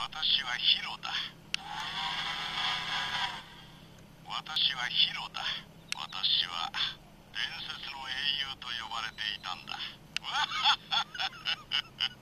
私はヒロだ。私はヒロだ。私は伝説の英雄と呼ばれていたんだ。わはははは。